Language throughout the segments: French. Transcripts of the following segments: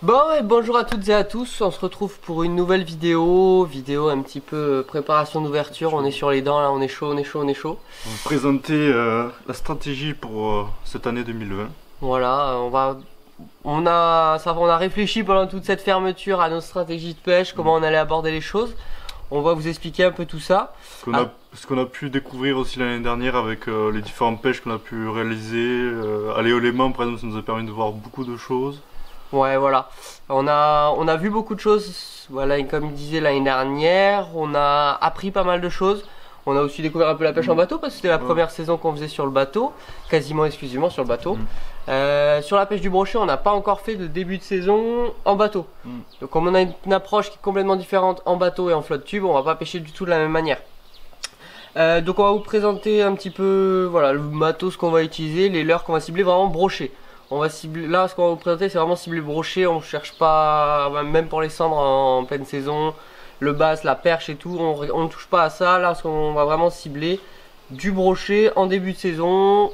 Bon et bonjour à toutes et à tous, on se retrouve pour une nouvelle vidéo un petit peu préparation d'ouverture, on est sur les dents là, on est chaud. On va présenter la stratégie pour cette année 2020. Voilà, on a réfléchi pendant toute cette fermeture à nos stratégies de pêche, comment on allait aborder les choses. On va vous expliquer un peu tout ça. Ce qu'on a pu découvrir aussi l'année dernière avec les différentes pêches qu'on a pu réaliser. Aller au Léman par exemple, ça nous a permis de voir beaucoup de choses. Ouais, voilà. On a vu beaucoup de choses, voilà, comme il disait l'année dernière. On a appris pas mal de choses. On a aussi découvert un peu la pêche en bateau parce que c'était la première saison qu'on faisait sur le bateau, quasiment exclusivement sur le bateau. Sur la pêche du brochet, on n'a pas encore fait de début de saison en bateau. Donc comme on a une approche qui est complètement différente en bateau et en flotte tube, on va pas pêcher du tout de la même manière. Donc on va vous présenter un petit peu voilà, le matos qu'on va utiliser, les leurres qu'on va cibler vraiment brochet. On va cibler, là ce qu'on va vous présenter c'est vraiment ciblé brochet, on cherche pas, même pour les cendres en pleine saison, le bass, la perche et tout, on ne touche pas à ça. Là on va vraiment cibler du brochet en début de saison.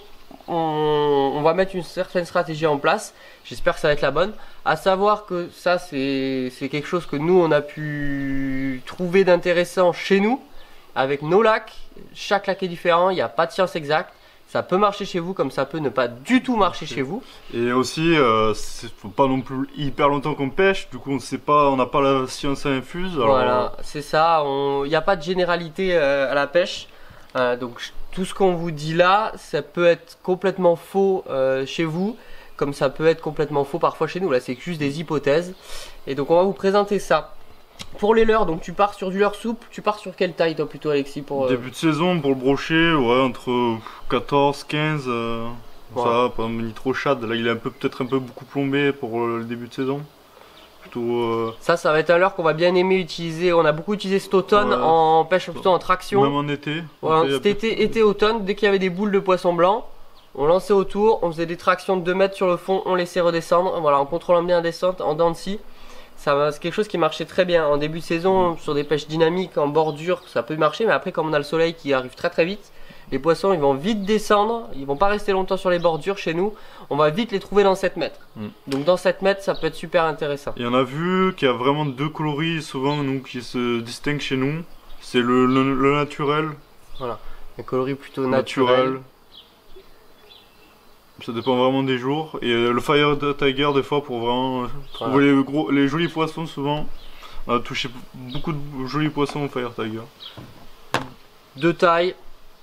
On va mettre une certaine stratégie en place, j'espère que ça va être la bonne. À savoir que ça c'est quelque chose que nous on a pu trouver d'intéressant chez nous, avec nos lacs. Chaque lac est différent, il n'y a pas de science exacte. Ça peut marcher chez vous comme ça peut ne pas du tout marcher chez vous. Et aussi, faut pas non plus hyper longtemps qu'on pêche, du coup on sait pas, on n'a pas la science infuse. Alors... Voilà, c'est ça, il n'y a pas de généralité à la pêche. Donc tout ce qu'on vous dit là, ça peut être complètement faux chez vous, comme ça peut être complètement faux parfois chez nous. Là c'est juste des hypothèses. Et donc on va vous présenter ça. Pour les leurres, donc tu pars sur du leurre souple, tu pars sur quelle taille toi plutôt Alexis pour Début de saison pour le brochet, ouais, entre 14, 15, ça va, pas un nitro shad, là il est peut-être un peu beaucoup plombé pour le début de saison. Plutôt, ça va être un leurre qu'on va bien aimer utiliser, on a beaucoup utilisé cet automne en pêche plutôt en traction. Même en été. Ouais, cet été, automne, dès qu'il y avait des boules de poisson blanc, on lançait autour, on faisait des tractions de 2 mètres sur le fond, on laissait redescendre, voilà, en contrôlant bien la descente, en dents de scie. C'est quelque chose qui marchait très bien en début de saison sur des pêches dynamiques en bordure, ça peut marcher, mais après comme on a le soleil qui arrive très très vite, les poissons ils vont vite descendre, ils vont pas rester longtemps sur les bordures chez nous, on va vite les trouver dans 7 mètres. Donc dans 7 mètres ça peut être super intéressant. Et on a vu qu'il y a vraiment deux coloris souvent nous, qui se distinguent chez nous, c'est le naturel. Voilà, un coloris plutôt naturel. Ça dépend vraiment des jours. Et le Fire Tiger des fois pour vraiment trouver les jolis poissons souvent. On a touché beaucoup de jolis poissons au Fire Tiger. Deux tailles,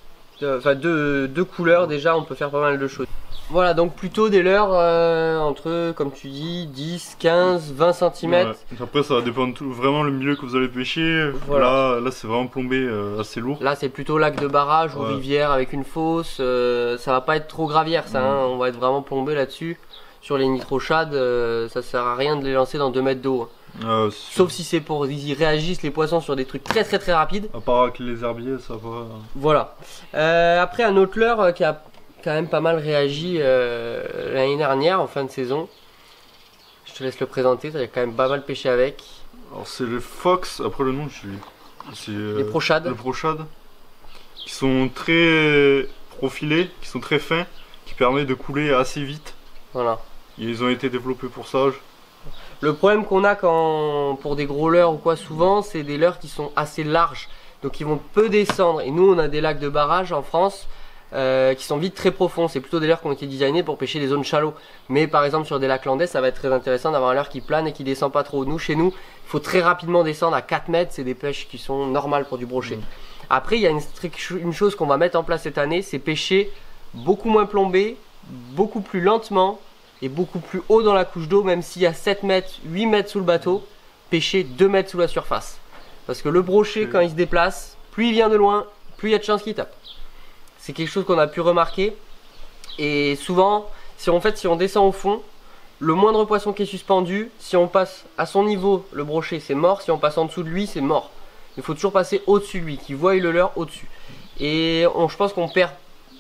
deux couleurs déjà, on peut faire pas mal de choses. Voilà, donc plutôt des leurres entre, comme tu dis, 10, 15, 20 cm. Ouais. Après ça va dépendre vraiment le milieu que vous allez pêcher. Voilà. Là c'est vraiment plombé assez lourd. Là c'est plutôt lac de barrage ou rivière avec une fosse. Ça va pas être trop gravière ça, on va être vraiment plombé là-dessus. Sur les nitro shad, ça sert à rien de les lancer dans 2 mètres d'eau. Sauf si c'est pour ils réagissent les poissons sur des trucs très rapides. À part avec les herbiers ça va. Voilà. Après un autre leurre qui a quand même pas mal réagi l'année dernière en fin de saison. Je te laisse le présenter, tu as quand même pas mal pêché avec. Alors c'est les Fox, après le nom c'est les Proshad. Le Proshad, qui sont très profilés, qui sont très fins, qui permettent de couler assez vite. Voilà. Ils ont été développés pour ça. Le problème qu'on a pour des gros leurres ou quoi souvent, c'est des leurres qui sont assez larges, donc ils vont peu descendre. Et nous on a des lacs de barrage en France qui sont vite très profonds, c'est plutôt des leurres qui ont été designés pour pêcher les zones shallow. Mais par exemple sur des lacs landais ça va être très intéressant d'avoir un leurre qui plane et qui descend pas trop. Nous chez nous il faut très rapidement descendre à 4 mètres, c'est des pêches qui sont normales pour du brochet. Après il y a une chose qu'on va mettre en place cette année, c'est pêcher beaucoup moins plombé, beaucoup plus lentement et beaucoup plus haut dans la couche d'eau. Même s'il y a 7 mètres, 8 mètres sous le bateau, pêcher 2 mètres sous la surface. Parce que le brochet quand il se déplace, plus il vient de loin, plus il y a de chances qu'il tape. C'est quelque chose qu'on a pu remarquer. Et souvent, si on descend au fond, le moindre poisson qui est suspendu, si on passe à son niveau, le brochet c'est mort. Si on passe en dessous de lui, c'est mort. Il faut toujours passer au-dessus de lui, qu'il voie le leurre au-dessus. Et je pense qu'on perd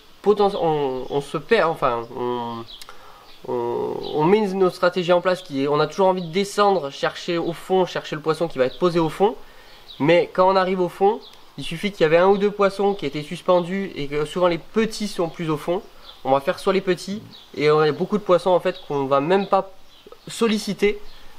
on se perd, enfin on met nos stratégies en place on a toujours envie de descendre, chercher au fond, chercher le poisson qui va être posé au fond. Mais quand on arrive au fond, il suffit qu'il y avait un ou deux poissons qui étaient suspendus et que souvent les petits sont plus au fond. On va faire soit les petits et il y a beaucoup de poissons en fait qu'on va même pas solliciter.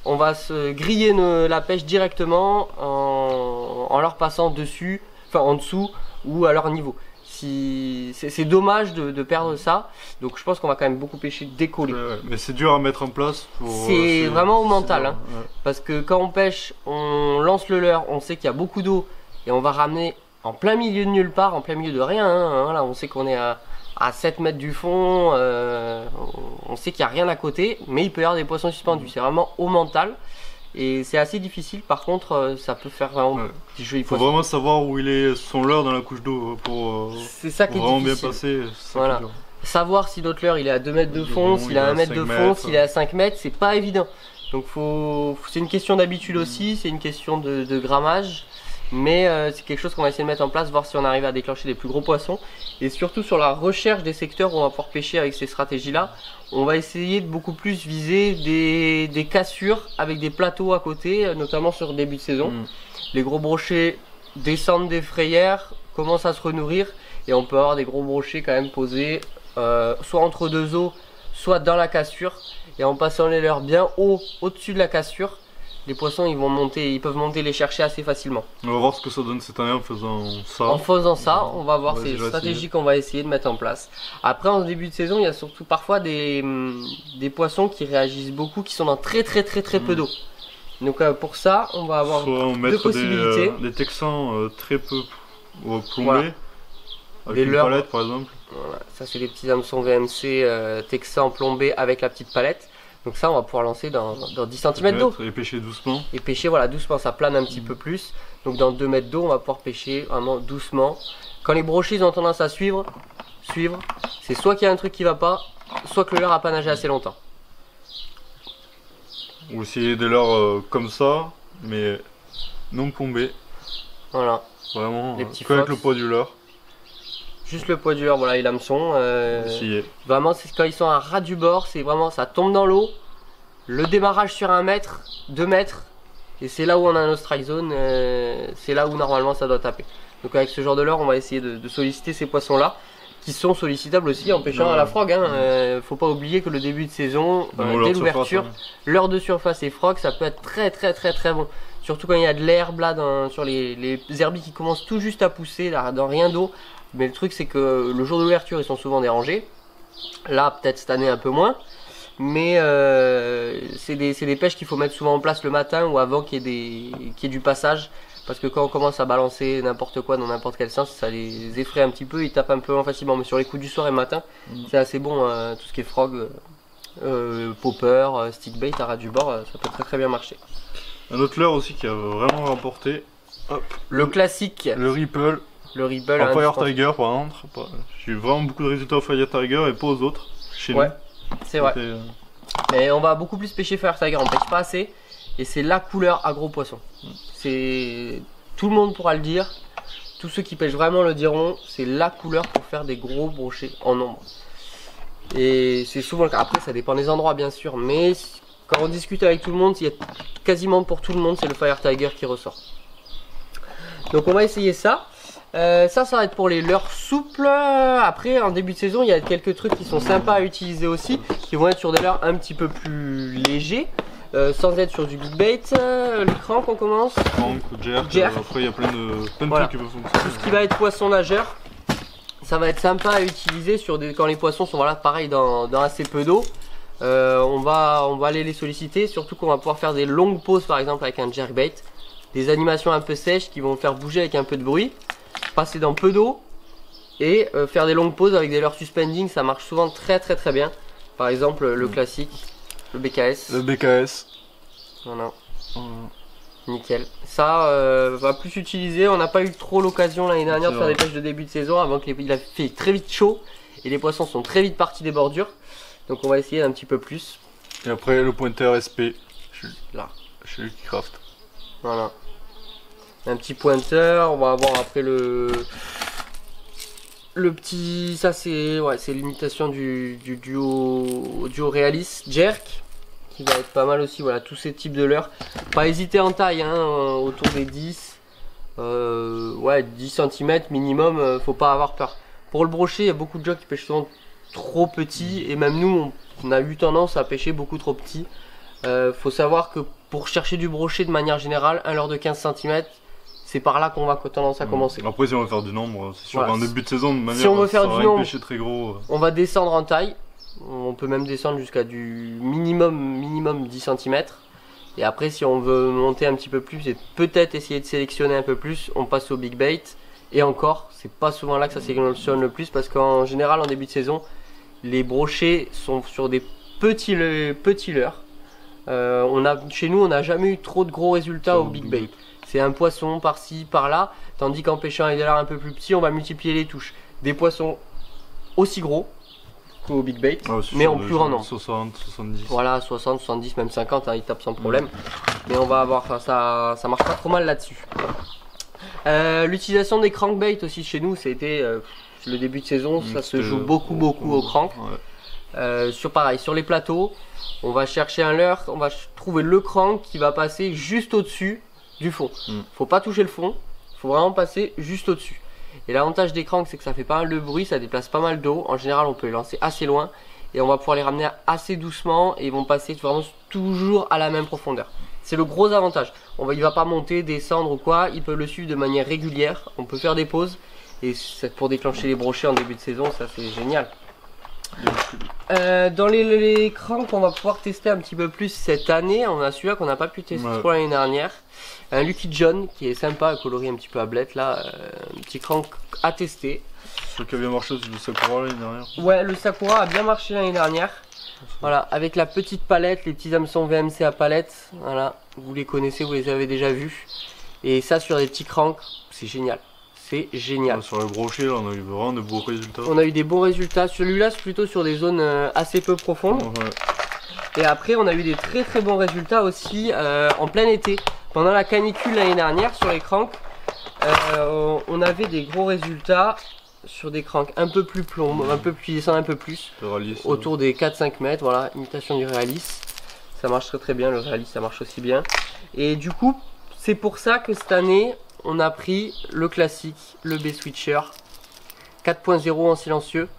on va se griller la pêche directement en leur passant dessus, enfin en dessous ou à leur niveau. C'est dommage de perdre ça, donc je pense qu'on va quand même beaucoup pêcher décollé. Mais c'est dur à mettre en place. C'est vraiment au mental, hein, ouais. parce que quand on pêche, on lance le leurre, on sait qu'il y a beaucoup d'eau et on va ramener en plein milieu de nulle part, en plein milieu de rien. Hein, voilà, on sait qu'on est à 7 mètres du fond, on sait qu'il n'y a rien à côté, mais il peut y avoir des poissons suspendus. C'est vraiment au mental. Et c'est assez difficile, par contre, ça peut faire vraiment petit jeu. Il faut vraiment savoir où il est son leurre dans la couche d'eau pour vraiment bien passer. Voilà. Savoir si notre leurre il est à 2 mètres de fond, s'il est à 1 mètre de fond, s'il est à 5 mètres, c'est pas évident. Donc c'est une question d'habitude aussi, c'est une question de grammage. Mais c'est quelque chose qu'on va essayer de mettre en place, voir si on arrive à déclencher des plus gros poissons. Et surtout sur la recherche des secteurs où on va pouvoir pêcher avec ces stratégies-là, on va essayer de beaucoup plus viser des cassures avec des plateaux à côté, notamment sur début de saison. Les gros brochets descendent des frayères, commencent à se renourrir, et on peut avoir des gros brochets quand même posés, soit entre deux eaux, soit dans la cassure. Et en passant les leurres bien haut, au-dessus de la cassure, les poissons ils peuvent monter les chercher assez facilement. On va voir ce que ça donne cette année en faisant ça. En faisant ça, on va voir ces stratégies qu'on va essayer de mettre en place. Après, en début de saison, il y a surtout parfois des poissons qui réagissent beaucoup, qui sont dans très peu d'eau. Donc pour ça, on va avoir deux possibilités. Des texans très peu plombés, voilà. Avec une palette par exemple. Voilà. Ça c'est les petits hameçons VMC texans plombés avec la petite palette. Donc ça on va pouvoir lancer dans 10 cm d'eau. Et pêcher doucement. Et pêcher voilà doucement, ça plane un petit peu plus. Donc dans 2 mètres d'eau on va pouvoir pêcher vraiment doucement. Quand les brochets ils ont tendance à suivre, c'est soit qu'il y a un truc qui va pas, soit que le leurre a pas nagé assez longtemps. Ou essayer des leurres comme ça, mais non plombés. Voilà. Vraiment, les petits avec le poids du leurre. Juste le poids du leurre, voilà, et l'hameçon. Vraiment, c'est quand ils sont à ras du bord, c'est vraiment, ça tombe dans l'eau. Le démarrage sur 1 mètre, 2 mètres, et c'est là où on a notre strike zone, c'est là où normalement ça doit taper. Donc avec ce genre de leurre, on va essayer de solliciter ces poissons-là, qui sont sollicitables aussi en pêchant à la frog. Faut pas oublier que le début de saison, dès l'ouverture, leurre de surface et frog, ça peut être très bon. Surtout quand il y a de l'herbe là sur les herbiers qui commencent tout juste à pousser, là, dans rien d'eau. Mais le truc c'est que le jour d'ouverture ils sont souvent dérangés. Là peut-être cette année un peu moins. Mais c'est des pêches qu'il faut mettre souvent en place le matin ou avant qu'il y ait du passage. Parce que quand on commence à balancer n'importe quoi dans n'importe quel sens, ça les effraie un petit peu, ils tapent un peu facilement. Mais sur les coups du soir et matin, c'est assez bon, tout ce qui est frog, popper, stickbait, à ras du bord, ça peut très bien marcher. Un autre leurre aussi qui a vraiment remporté, le classique. Le Ripple. Le Ripple. En Fire Tiger par contre. J'ai eu vraiment beaucoup de résultats au Fire Tiger et pas aux autres. Chez nous. C'est vrai. Mais on va beaucoup plus pêcher Fire Tiger, on pêche pas assez. Et c'est la couleur à gros poisson. Tout le monde pourra le dire. Tous ceux qui pêchent vraiment le diront. C'est la couleur pour faire des gros brochets en nombre. Et c'est souvent le cas. Après ça dépend des endroits bien sûr. Mais quand on discute avec tout le monde, il y a quasiment pour tout le monde, c'est le Fire Tiger qui ressort. Donc on va essayer ça. Ça va être pour les leurres souples. Après en début de saison il y a quelques trucs qui sont sympas à utiliser aussi, qui vont être sur des leurres un petit peu plus légers, sans être sur du big bait. Le crank on commence. Crank, jerk. Après il y a plein de trucs qui peuvent fonctionner. Tout ce qui va être poisson nageur, ça va être sympa à utiliser quand les poissons sont pareil dans assez peu d'eau. On va aller les solliciter, surtout qu'on va pouvoir faire des longues pauses par exemple avec un jerkbait, des animations un peu sèches qui vont faire bouger avec un peu de bruit, passer dans peu d'eau et faire des longues pauses avec des leurres suspending, ça marche souvent très bien. Par exemple le classique, le BKS. Le BKS. Voilà. Nickel. Ça va plus utiliser, on n'a pas eu trop l'occasion l'année dernière de faire des pêches de début de saison avant qu'il a fait très vite chaud et les poissons sont très vite partis des bordures. Donc on va essayer un petit peu plus. Et après le pointeur SP. Là. Chez Lucky Craft. Voilà. Un petit pointeur. On va avoir après le petit. Ça c'est l'imitation du duo Realis Jerk. Qui va être pas mal aussi. Voilà, tous ces types de leurres. Pas hésiter en taille, autour des 10. 10 cm minimum, faut pas avoir peur. Pour le brochet, il y a beaucoup de gens qui pêchent souvent trop petit et même nous on a eu tendance à pêcher beaucoup trop petit. Faut savoir que pour chercher du brochet de manière générale, un leurre de 15 cm, c'est par là qu'on va tendance à commencer. Après, si on veut faire du nombre, c'est sûr, Voilà. en début de saison, de manière, Si on veut faire du nombre, très gros. On va descendre en taille. On peut même descendre jusqu'à du minimum 10 cm. Et après, si on veut monter un petit peu plus et peut-être essayer de sélectionner un peu plus, on passe au big bait. Et encore, c'est pas souvent là que ça sélectionne le plus parce qu'en général, en début de saison, les brochets sont sur des petits leurres. Chez nous, on n'a jamais eu trop de gros résultats au big bait. C'est un poisson par-ci, par-là. Tandis qu'en pêchant avec des leurres un peu plus petits, on va multiplier les touches. Des poissons aussi gros qu'au big bait, mais en plus grand nombre. 60, 70. Voilà, 60, 70, même 50, hein, ils tapent sans problème. Mais on va avoir, ça marche pas trop mal là-dessus. L'utilisation des crankbaits aussi chez nous, c'était le début de saison, ça se joue beaucoup au crank. Pareil, sur les plateaux, on va chercher un leurre, on va trouver le crank qui va passer juste au-dessus du fond. Faut pas toucher le fond, faut vraiment passer juste au-dessus. Et l'avantage des cranks, c'est que ça fait pas mal de bruit, ça déplace pas mal d'eau. En général, on peut les lancer assez loin et on va pouvoir les ramener assez doucement et ils vont passer vraiment toujours à la même profondeur. C'est le gros avantage. Il va pas monter, descendre ou quoi, il peut le suivre de manière régulière. On peut faire des pauses et pour déclencher les brochets en début de saison, ça c'est génial. Dans les cranks, on va pouvoir tester un petit peu plus cette année. On a celui-là qu'on n'a pas pu tester trop l'année dernière. Un Lucky John qui est sympa, coloris un petit peu à blette là. Un petit crank à tester. Ce qui a bien marché, c'est le Sakura l'année dernière. Ouais, le Sakura a bien marché l'année dernière. Voilà, avec la petite palette, les petits hameçons VMC à palette. Voilà, vous les connaissez, vous les avez déjà vus. Et ça sur des petits cranks, c'est génial. C'est génial. Sur le brochet, là, on a eu vraiment de beaux résultats. On a eu des bons résultats. Celui-là, c'est plutôt sur des zones assez peu profondes. Et après, on a eu des très bons résultats aussi en plein été. Pendant la canicule l'année dernière, sur les cranks, on avait des gros résultats sur des cranks un peu plus plomb, un peu plus descendre un peu plus. Realis, autour des 4-5 mètres, voilà, imitation du Realis. Ça marche très bien, le Realis, ça marche aussi bien. Et du coup, c'est pour ça que cette année, on a pris le classique, le B-Switcher 4.0 en silencieux.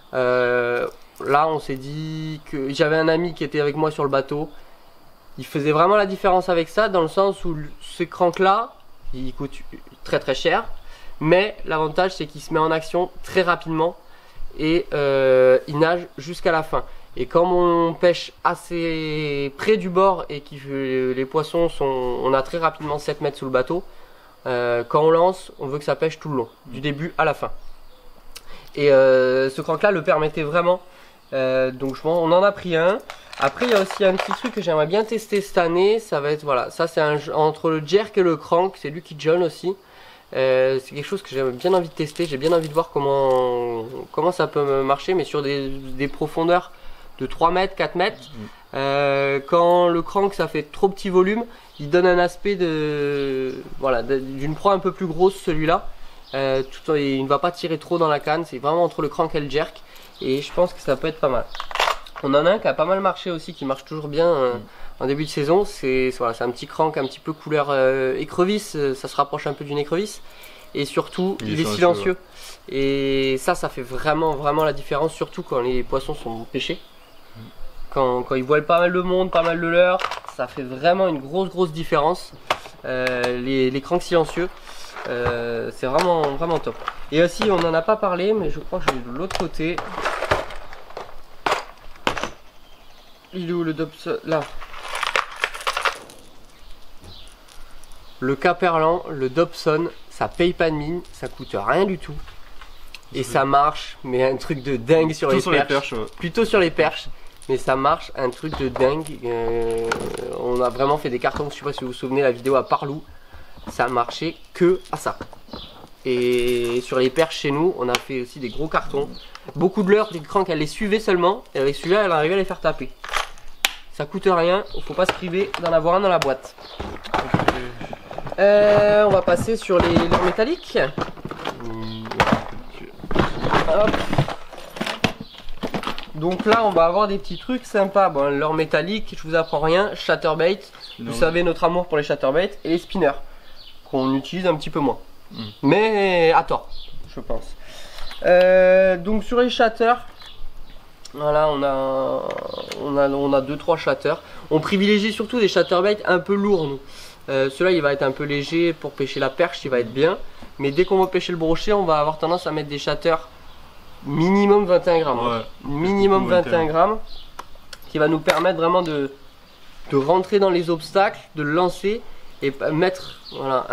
Là, on s'est dit que j'avais un ami qui était avec moi sur le bateau. Il faisait vraiment la différence avec ça, dans le sens où ce crank-là, il coûte très cher. Mais l'avantage, c'est qu'il se met en action très rapidement et il nage jusqu'à la fin. Et comme on pêche assez près du bord et que les poissons sont, on a très rapidement 7 mètres sous le bateau, quand on lance, on veut que ça pêche tout le long, du début à la fin. Et ce crank là le permettait vraiment. Donc on en a pris un. Après il y a aussi un petit truc que j'aimerais bien tester cette année. Ça va être, voilà, ça c'est entre le jerk et le crank, c'est Lucky John aussi. C'est quelque chose que j'ai bien envie de tester. J'ai bien envie de voir comment ça peut marcher, mais sur des profondeurs de 3 mètres, 4 mètres. Quand le crank ça fait trop petit volume, il donne un aspect d'une proie un peu plus grosse, celui-là. Il ne va pas tirer trop dans la canne, c'est vraiment entre le crank et le jerk. Et je pense que ça peut être pas mal. On en a un qui a pas mal marché aussi, qui marche toujours bien en début de saison. C'est un petit crank un petit peu couleur écrevisse, ça se rapproche un peu d'une écrevisse. Et surtout, il est silencieux. Et ça fait vraiment la différence, surtout quand les poissons sont pêchés. Quand ils voient pas mal de monde, pas mal de leurres, ça fait vraiment une grosse différence. Les cranks silencieux, c'est vraiment top. Et aussi, on n'en a pas parlé, mais je crois que je l'ai de l'autre côté. Il est où le Dobson? Là. Le Caperlan, le Dobson, ça paye pas de mine, ça coûte rien du tout. Et ça marche, mais un truc de dingue sur les perches. Plutôt sur les perches. Mais ça marche, un truc de dingue. On a vraiment fait des cartons, je sais pas si vous vous souvenez la vidéo à Parlou. Ça marchait que à ça. Et sur les perches chez nous, on a fait aussi des gros cartons. Beaucoup de leurres, des cranks, elle les suivait seulement. Et avec celui-là, elle arrivait à les faire taper. Ça coûte rien, il faut pas se priver d'en avoir un dans la boîte. On va passer sur les leurres métalliques. Hop. Donc là, on va avoir des petits trucs sympas. Bon, leurre métallique, je vous apprends rien. Chatterbait, vous savez notre amour pour les chatterbaits et les spinners qu'on utilise un petit peu moins. Mais à tort, je pense. Donc sur les chatters, Voilà, on a 2-3 chatters. On privilégie surtout des chatterbaits un peu lourds, nous. Celui-là, il va être un peu léger pour pêcher la perche, il va être bien. Mais dès qu'on va pêcher le brochet, on va avoir tendance à mettre des chatters minimum 21 grammes. Ouais, minimum 21 grammes. Qui va nous permettre vraiment de rentrer dans les obstacles, de le lancer et mettre voilà,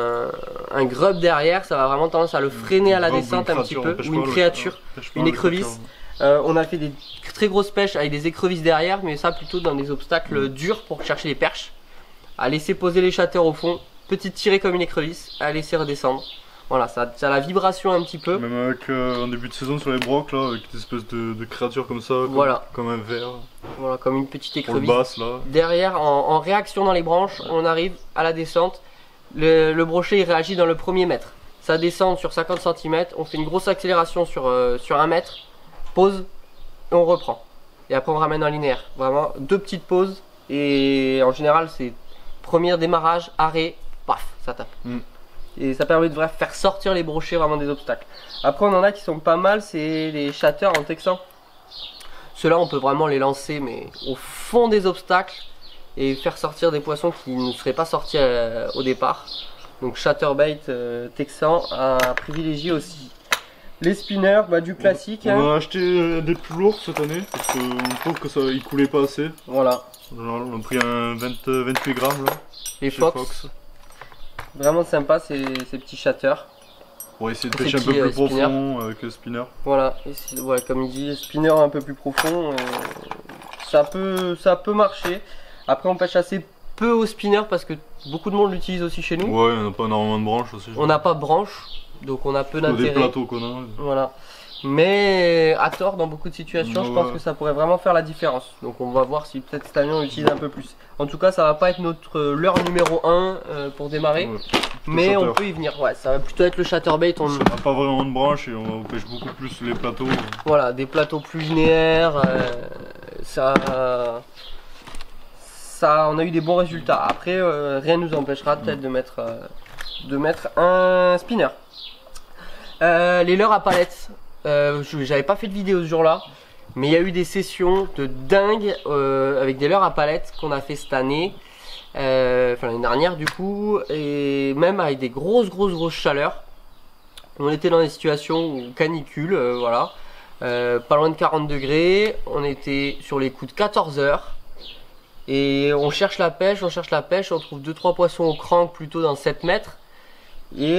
un grub derrière. Ça va vraiment tendance à le freiner à la descente un petit peu. Ou une créature, une écrevisse. On a fait des très grosses pêches avec des écrevisses derrière, mais ça plutôt dans des obstacles durs pour chercher les perches. À laisser poser les chatters au fond, petite tirée comme une écrevisse, à laisser redescendre. Voilà, ça a la vibration un petit peu. Même avec en début de saison sur les brocs là, avec des espèces de créatures comme ça, voilà. Comme un ver. Voilà, comme une petite écrevisse. Basse, là. Derrière, en réaction dans les branches, on arrive à la descente. Le brochet il réagit dans le premier mètre. Ça descend sur 50 cm, on fait une grosse accélération sur 1 mètre, pause, et on reprend. Et après on ramène en linéaire. Vraiment, 2 petites pauses. Et en général, c'est premier démarrage, arrêt, paf, ça tape. Et ça permet de faire sortir les brochets vraiment des obstacles. Après on en a qui sont pas mal, c'est les chatters en texan. Ceux-là on peut vraiment les lancer mais au fond des obstacles et faire sortir des poissons qui ne seraient pas sortis au départ. Donc chatterbait texan à privilégier aussi. Les spinners, bah, du classique. On a acheté des plus lourds cette année parce qu'on trouve que ça il coulait pas assez. Voilà. On a pris un 28 grammes là. Les Fox. Vraiment sympa ces petits chatters. On va essayer de pêcher un peu plus profond avec le spinner. Voilà, voilà, comme il dit, spinner un peu plus profond, ça peut marcher. Après on pêche assez peu au spinner parce que beaucoup de monde l'utilise aussi chez nous. Ouais, on n'a pas énormément de branches aussi. On n'a pas de branches, donc on a peu d'intérêt. Des plateaux qu'on a. Voilà. Mais à tort, dans beaucoup de situations, je pense que ça pourrait vraiment faire la différence. Donc on va voir si peut-être cette année on l'utilise un peu plus. En tout cas, ça va pas être notre leurre numéro 1 pour démarrer. Ouais, mais on peut y venir. Ouais, ça va plutôt être le chatterbait. On n'a pas vraiment de branches et on pêche beaucoup plus les plateaux. Voilà, des plateaux plus linéaires. On a eu des bons résultats. Après, rien ne nous empêchera peut-être de mettre un spinner. Les leurres à palettes. J'avais pas fait de vidéo ce jour-là, mais il y a eu des sessions de dingue avec des leurres à palettes qu'on a fait cette année, enfin l'année dernière du coup, et même avec des grosses chaleurs. On était dans des situations canicule, voilà, pas loin de 40 degrés, on était sur les coups de 14 heures. Et on cherche la pêche, on trouve 2-3 poissons au crank plutôt dans 7 mètres. Et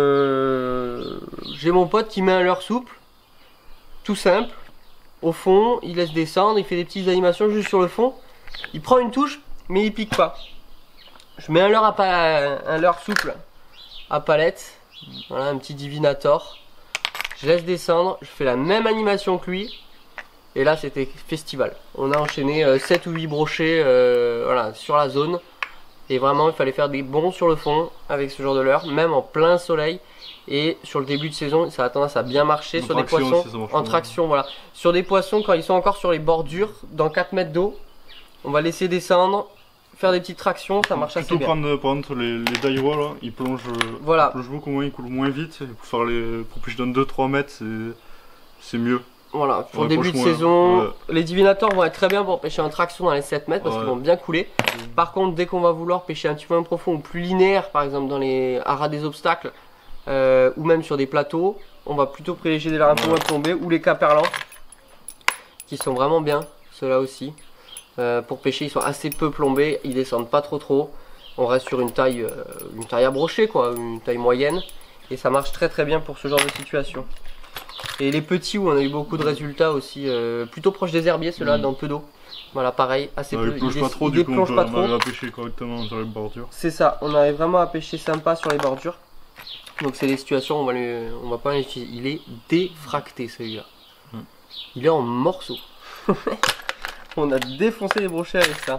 j'ai mon pote qui met un leurre souple. Tout simple, au fond, il laisse descendre, il fait des petites animations juste sur le fond. Il prend une touche, mais il pique pas. Je mets un leurre souple à palette, voilà, un petit divinator. Je laisse descendre, je fais la même animation que lui. Et là, c'était festival. On a enchaîné 7 ou 8 brochets voilà, sur la zone. Et vraiment, il fallait faire des bonds sur le fond avec ce genre de leurre, même en plein soleil. Et sur le début de saison, ça a tendance à bien marcher sur des poissons en traction. Voilà. Sur des poissons, quand ils sont encore sur les bordures, dans 4 mètres d'eau, on va laisser descendre, faire des petites tractions, ça marche assez bien. Par exemple, les daiwa là, ils plongent, voilà. Ils plongent beaucoup moins, ils coulent moins vite. Pour pêcher dans 2-3 mètres, c'est mieux. Voilà, pour le début de saison, les divinators vont être très bien pour pêcher en traction dans les 7 mètres parce qu'ils vont bien couler. Par contre, dès qu'on va vouloir pêcher un petit peu moins profond ou plus linéaire, par exemple dans les haras des obstacles, ou même sur des plateaux, on va plutôt privilégier des leurres un peu moins plombés ou les caperlans qui sont vraiment bien, ceux-là aussi. Pour pêcher, ils sont assez peu plombés, ils descendent pas trop. On reste sur une taille à brochet, quoi, une taille moyenne, et ça marche très bien pour ce genre de situation. Et les petits où on a eu beaucoup de résultats aussi, plutôt proches des herbiers, ceux-là dans peu d'eau. Voilà, pareil, assez peu. Ils plongent pas trop, du coup on arrive à pêcher correctement sur les bordures. C'est ça, on arrive vraiment à pêcher sympa sur les bordures. Donc c'est les situations, on va pas l'utiliser. Il est défracté celui-là. Il est en morceaux. On a défoncé les brochets avec ça.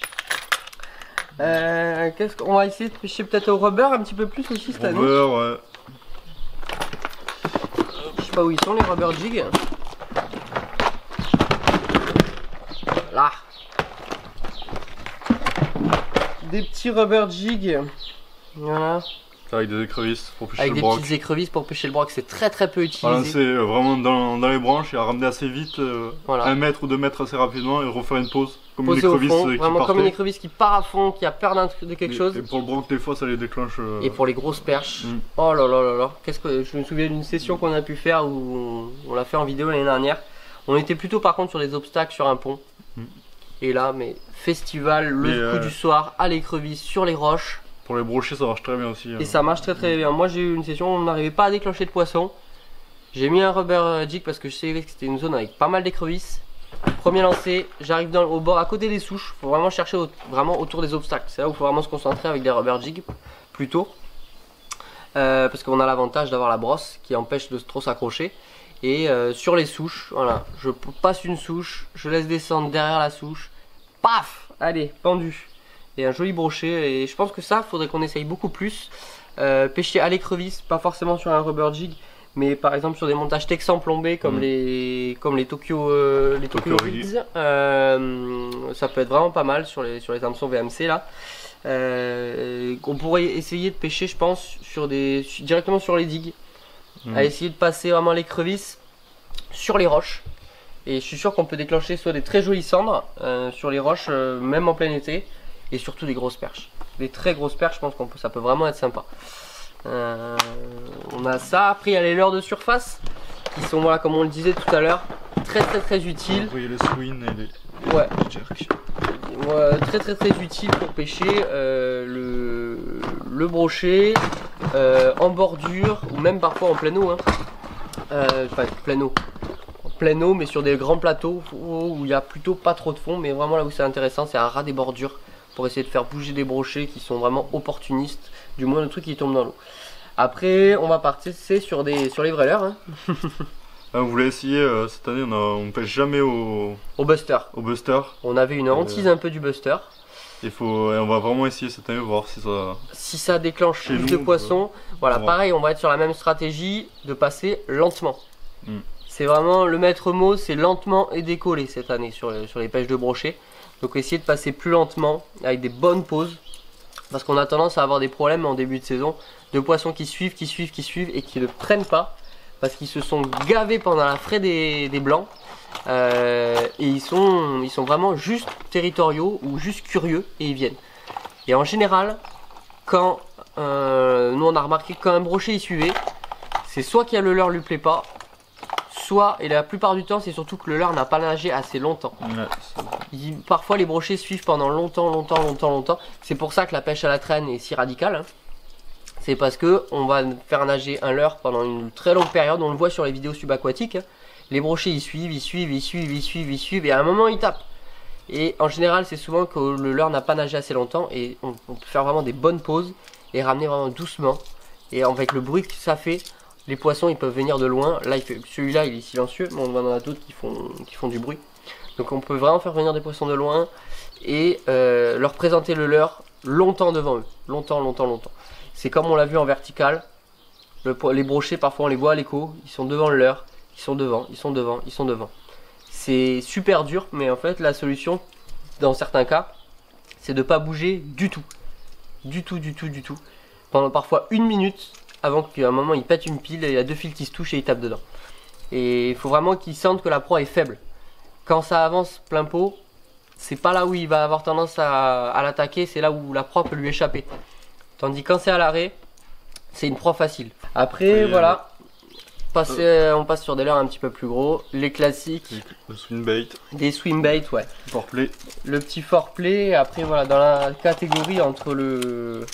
Qu'est-ce qu'on va essayer de pêcher peut-être au rubber un petit peu plus aussi cette année. Ouais. Je sais pas où ils sont les rubber jigs. Là. Des petits rubber jigs. Voilà. Avec des écrevisses pour pêcher avec le des broc. petites écrevisses pour pêcher le broc. C'est très peu utilisé. Balancer vraiment dans les branches et à ramener assez vite, Voilà. 1 mètre ou 2 mètres assez rapidement et refaire une pause. Comme Posé une au écrevisse fond, qui vraiment comme une partait. écrevisse qui part à fond, qui a peur de quelque chose. Et pour le broc, des fois, ça les déclenche. Et pour les grosses perches, Mm. oh là là là là, qu'est-ce que je me souviens d'une session qu'on a pu faire où on l'a fait en vidéo l'année dernière. On était plutôt par contre sur des obstacles sur un pont. Mm. Et là, mais festival, le Mais, coup du soir, à l'écrevisse, sur les roches. Pour les brochets, ça marche très bien aussi. Et ça marche très bien. Moi j'ai eu une session où on n'arrivait pas à déclencher de poisson. J'ai mis un rubber jig parce que je savais que c'était une zone avec pas mal d'écrevisses. Premier lancé, j'arrive au bord à côté des souches. Faut vraiment chercher vraiment autour des obstacles. C'est là où il faut vraiment se concentrer avec des rubber jigs plutôt. Parce qu'on a l'avantage d'avoir la brosse qui empêche de trop s'accrocher. Et sur les souches, voilà, je passe une souche, je laisse descendre derrière la souche. Paf! Allez, pendu. Et un joli brochet. Et je pense que ça, faudrait qu'on essaye beaucoup plus. Pêcher à l'écrevisse, pas forcément sur un rubber jig, mais par exemple sur des montages texans plombés comme les Tokyo Rigs. Ça peut être vraiment pas mal sur les hameçons VMC là. On pourrait essayer de pêcher, je pense, directement sur les digues. À essayer de passer vraiment l'écrevisse sur les roches. Et je suis sûr qu'on peut déclencher soit des très jolies cendres sur les roches, même en plein été, et surtout des grosses perches. Des très grosses perches, je pense que ça peut vraiment être sympa. On a ça. Après, il y a les leurres de surface qui sont, voilà, comme on le disait tout à l'heure, très utiles. Il y a les swing et les Ouais. jerks. Très utiles pour pêcher le brochet en bordure ou même parfois en plein eau. Hein. Enfin, plein eau, mais sur des grands plateaux où il y a plutôt pas trop de fond. Mais vraiment là où c'est intéressant, c'est à ras des bordures pour essayer de faire bouger des brochets qui sont vraiment opportunistes, du moins le truc qui tombe dans l'eau. Après, on va partir sur les vrais leurres. Hein. Vous voulez essayer cette année, on pêche jamais au Buster. Buster. On avait une hantise un peu du Buster. On va vraiment essayer cette année, voir si ça déclenche chez plus de nous, poissons. Voilà, ouais. pareil, on va être sur la même stratégie de passer lentement. Mm. C'est vraiment le maître mot, c'est lentement et décoller cette année sur les pêches de brochet. Donc essayer de passer plus lentement avec des bonnes pauses. Parce qu'on a tendance à avoir des problèmes en début de saison de poissons qui suivent et qui ne prennent pas. Parce qu'ils se sont gavés pendant la fraie des blancs. Et ils sont vraiment juste territoriaux ou juste curieux et ils viennent. Et en général, quand nous on a remarqué que quand un brochet il suivait, c'est soit qu'il y a le leurre lui plaît pas, soit, et la plupart du temps c'est surtout que le leurre n'a pas nagé assez longtemps. Ouais, parfois les brochets suivent pendant longtemps. C'est pour ça que la pêche à la traîne est si radicale. Hein. C'est parce que on va faire nager un leurre pendant une très longue période. On le voit sur les vidéos subaquatiques. Hein. Les brochets ils suivent et à un moment ils tapent. Et en général c'est souvent que le leurre n'a pas nagé assez longtemps et on peut faire vraiment des bonnes pauses et ramener vraiment doucement. Et avec le bruit que ça fait, les poissons ils peuvent venir de loin. Là celui-là il est silencieux, mais on en a d'autres qui font du bruit. Donc on peut vraiment faire venir des poissons de loin et leur présenter le leurre longtemps devant eux. Longtemps. C'est comme on l'a vu en vertical. Les brochets parfois on les voit à l'écho, ils sont devant le leurre. Ils sont devant. C'est super dur, mais en fait la solution dans certains cas c'est de pas bouger du tout. Pendant parfois 1 minute avant qu'à un moment il pète une pile, il y a 2 fils qui se touchent et il tape dedans. Et il faut vraiment qu'il sente que la proie est faible. Quand ça avance plein pot, c'est pas là où il va avoir tendance à l'attaquer, c'est là où la proie peut lui échapper. Tandis que quand c'est à l'arrêt, c'est une proie facile. Après voilà. On passe sur des leurres un petit peu plus gros, les classiques, le swing bait, des swim bait, ouais. foreplay. Le petit foreplay, après voilà, dans la catégorie entre le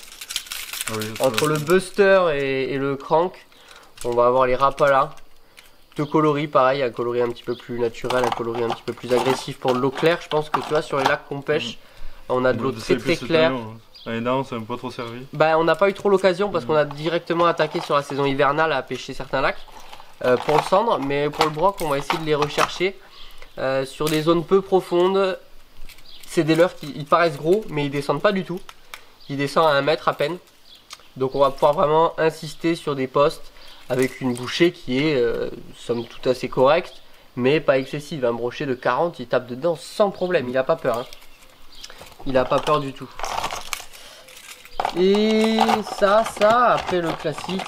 buster et le crank, on va avoir les rapalas, deux coloris pareil, un coloris un petit peu plus naturel, un coloris un petit peu plus agressif pour de l'eau claire. Je pense que tu vois sur les lacs qu'on pêche, on a de l'eau très claire. L'année dernière, ça m'a pas trop servi. Bah, on n'a pas eu trop l'occasion parce qu'on a directement attaqué sur la saison hivernale à pêcher certains lacs. Pour le cendre, mais pour le broc on va essayer de les rechercher sur des zones peu profondes. C'est des leurres qui paraissent gros mais ils descendent pas du tout, ils descendent à 1 mètre à peine, donc on va pouvoir vraiment insister sur des postes avec une bouchée qui est somme toute assez correcte mais pas excessive. Un brochet de 40 il tape dedans sans problème, il a pas peur hein. Il a pas peur du tout. Et ça, après le classique,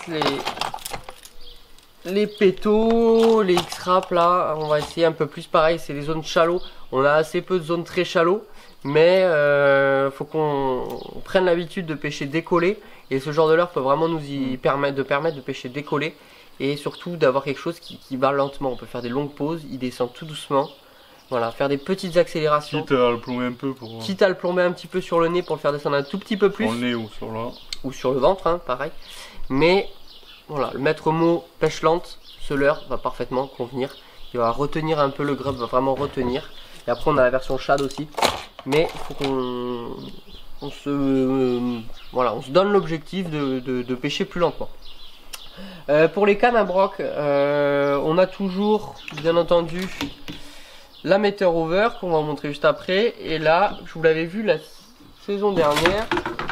les pétos, les X-Rap là, on va essayer un peu plus pareil, c'est les zones shallow. On a assez peu de zones très shallow, mais faut qu'on prenne l'habitude de pêcher décollé. Et ce genre de leurre peut vraiment nous y permettre de pêcher décollé. Et surtout d'avoir quelque chose qui va lentement. On peut faire des longues pauses, il descend tout doucement. Voilà, faire des petites accélérations. Quitte à le plomber un peu pour... Quitte à le plomber un petit peu sur le nez pour le faire descendre un tout petit peu plus. Sur le nez ou sur là. Ou sur le ventre, hein, pareil. Mais voilà, le maître mot pêche lente, ce leurre va parfaitement convenir. Il va retenir un peu, le grub va vraiment retenir. Et après on a la version shad aussi. Mais il faut qu'on se donne l'objectif de pêcher plus lentement. Pour les cannes à broc, on a toujours, bien entendu, la Meter Over qu'on va vous montrer juste après. Et là, je vous l'avais vu la saison dernière.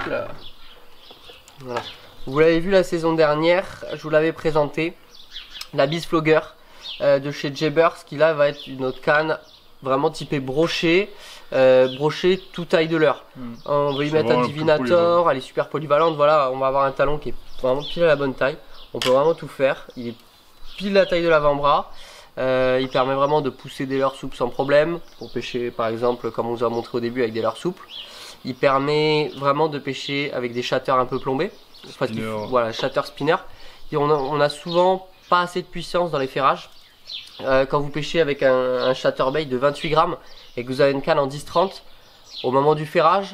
Voilà. Vous l'avez vu la saison dernière, je vous l'avais présenté. La Beast Flogger de chez Jaybirds, qui là va être une autre canne vraiment typée brochet. Brochet tout taille de leurre. On veut y mettre un divinator, elle est super polyvalente. Voilà, on va avoir un talon qui est vraiment pile à la bonne taille. On peut vraiment tout faire. Il est pile la taille de l'avant-bras. Il permet vraiment de pousser des leurres souples sans problème. Pour pêcher par exemple, comme on vous a montré au début, avec des leurres souples. Il permet vraiment de pêcher avec des shatters un peu plombés. Voilà, shatter spinner. Et on a souvent pas assez de puissance dans les ferrages. Quand vous pêchez avec un chatterbait de 28 grammes et que vous avez une canne en 10-30, au moment du ferrage,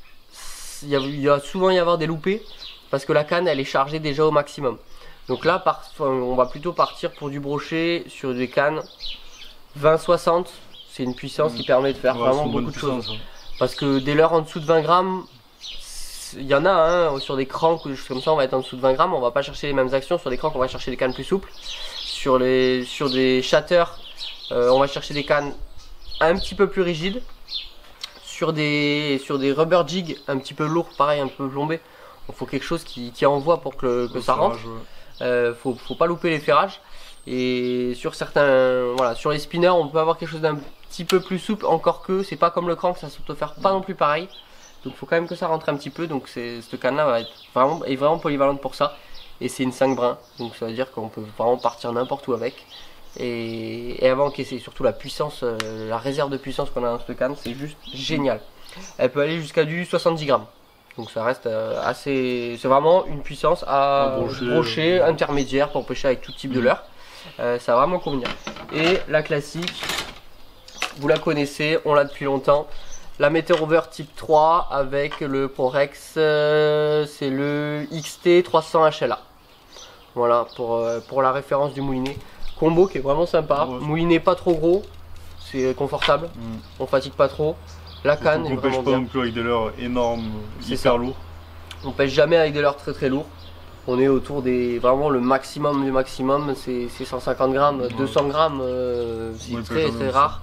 il va souvent y avoir des loupés parce que la canne elle est chargée déjà au maximum. Donc là, on va plutôt partir pour du brochet sur des cannes 20-60. C'est une puissance qui permet de faire vraiment beaucoup de choses. Parce que des leurres en dessous de 20 grammes, il y en a hein, sur des cranks ou des choses comme ça, on va être en dessous de 20 grammes. On va pas chercher les mêmes actions. Sur des cranks, on va chercher des cannes plus souples. Sur des shatters, on va chercher des cannes un petit peu plus rigides. Sur des rubber jigs un petit peu lourds, pareil, un peu plombés. Il faut quelque chose qui envoie pour que ça rentre. Faut pas louper les ferrages. Et sur certains, voilà, sur les spinners, on peut avoir quelque chose d'un petit peu plus souple, encore que c'est pas comme le crank, ça ne se faire pas non plus pareil. Donc il faut quand même que ça rentre un petit peu. Donc cette canne là va être vraiment polyvalente pour ça. Et c'est une 5 brins, donc ça veut dire qu'on peut vraiment partir n'importe où avec. Et avant encaisser surtout la puissance, la réserve de puissance qu'on a dans cette canne, c'est juste génial. Elle peut aller jusqu'à du 70 grammes. Donc ça reste assez, c'est vraiment une puissance à brochet intermédiaire pour pêcher avec tout type de leurre. Ça va vraiment convenir. Et la classique, vous la connaissez, on l'a depuis longtemps. La Meter Over type 3 avec le Prorex, c'est le XT 300 HLA. Voilà pour la référence du moulinet. Combo qui est vraiment sympa. Moulinet pas trop gros, c'est confortable, on fatigue pas trop. La canne est vraiment bien. On pêche pas non plus avec des leurres énormes, hyper lourds. On pêche jamais avec des leurres très très lourds. On est autour des, vraiment le maximum du maximum, c'est 150 grammes, 200 grammes, c'est très très rare.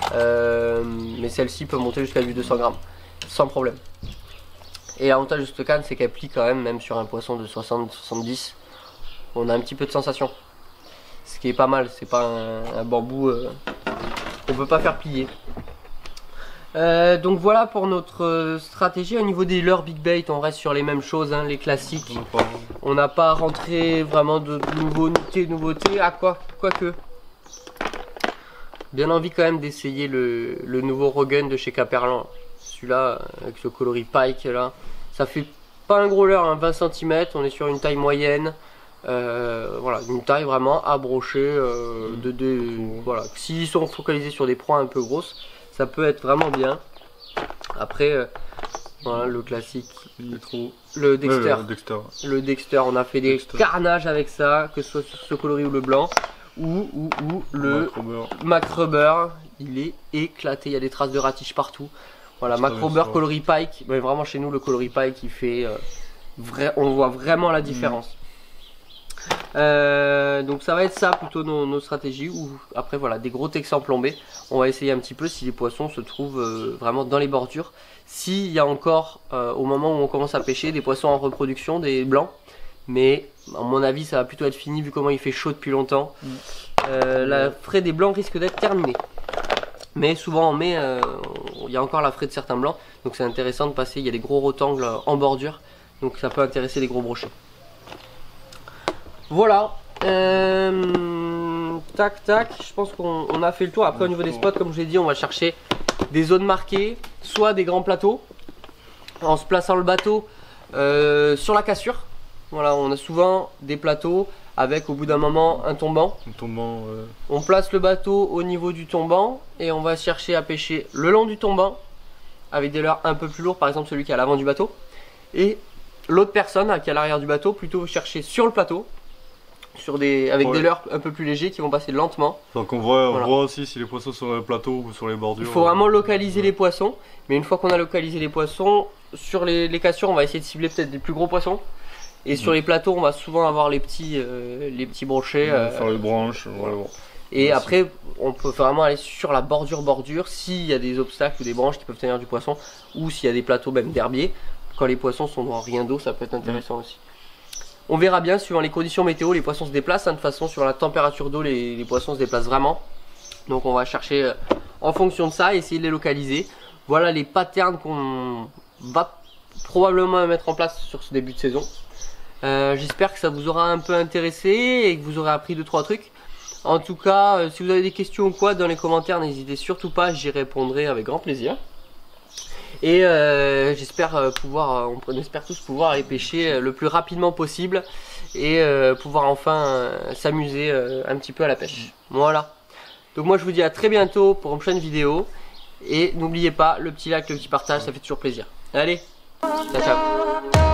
Mais celle-ci peut monter jusqu'à du 200 grammes, sans problème. Et l'avantage de cette canne, c'est qu'elle plie quand même sur un poisson de 60-70. On a un petit peu de sensation. Ce qui est pas mal, c'est pas un bambou qu'on peut pas faire plier. Donc voilà pour notre stratégie. Au niveau des leurres big bait, on reste sur les mêmes choses, hein, les classiques. On n'a pas rentré vraiment de nouveautés. Ah, quoique. Bien envie quand même d'essayer le nouveau Rogun de chez Caperlan. Celui-là, avec le coloris Pike là. Ça fait pas un gros leurre, hein, 20 cm. On est sur une taille moyenne. Voilà, une taille vraiment à brocher. Voilà. S'ils sont focalisés sur des proies un peu grosses, ça peut être vraiment bien. Après, voilà, le classique, le Dexter. Le Dexter, on a fait des carnages avec ça, que ce soit sur ce coloris ou le blanc, ou le Mac Rubber. Il est éclaté, il y a des traces de ratiche partout. Voilà, Mac Rubber coloris Pike. Mais vraiment chez nous, le coloris Pike, il fait on voit vraiment la différence. Donc ça va être ça plutôt nos stratégies. Ou après voilà, des gros texans plombés. On va essayer un petit peu si les poissons se trouvent vraiment dans les bordures. S'il y a encore au moment où on commence à pêcher des poissons en reproduction, des blancs. Mais à mon avis ça va plutôt être fini vu comment il fait chaud depuis longtemps. La fraie des blancs risque d'être terminée. Mais souvent en mai il y a encore la fraie de certains blancs. Donc c'est intéressant de passer, il y a des gros rectangles en bordure. Donc ça peut intéresser les gros brochets. Voilà. Tac tac, je pense qu'on a fait le tour. Après au niveau des spots, comme je vous l'ai dit, on va chercher des zones marquées, soit des grands plateaux, en se plaçant le bateau sur la cassure. Voilà, on a souvent des plateaux avec au bout d'un moment un tombant. On place le bateau au niveau du tombant et on va chercher à pêcher le long du tombant avec des leurres un peu plus lourds, par exemple celui qui est à l'avant du bateau. Et l'autre personne qui est à l'arrière du bateau, plutôt chercher sur le plateau avec des leurres un peu plus légers qui vont passer lentement. Donc on voit aussi si les poissons sont sur le plateau ou sur les bordures. Il faut vraiment localiser les poissons, mais une fois qu'on a localisé les poissons, sur les cassures on va essayer de cibler peut-être des plus gros poissons. Et sur les plateaux on va souvent avoir les petits brochets. Faire les branches, voilà. Et après on peut vraiment aller sur la bordure s'il y a des obstacles ou des branches qui peuvent tenir du poisson, ou s'il y a des plateaux même d'herbier. Quand les poissons sont dans rien d'eau, ça peut être intéressant aussi. On verra bien, suivant les conditions météo, les poissons se déplacent. De toute façon, sur la température d'eau, les poissons se déplacent vraiment. Donc on va chercher en fonction de ça, essayer de les localiser. Voilà les patterns qu'on va probablement mettre en place sur ce début de saison. J'espère que ça vous aura un peu intéressé et que vous aurez appris 2-3 trucs. En tout cas, si vous avez des questions ou quoi, dans les commentaires, n'hésitez surtout pas, j'y répondrai avec grand plaisir. Et j'espère on espère tous pouvoir aller pêcher le plus rapidement possible et pouvoir enfin s'amuser un petit peu à la pêche. Voilà. Donc moi je vous dis à très bientôt pour une prochaine vidéo. Et n'oubliez pas, le petit like, le petit partage, ça fait toujours plaisir. Allez, ciao ciao.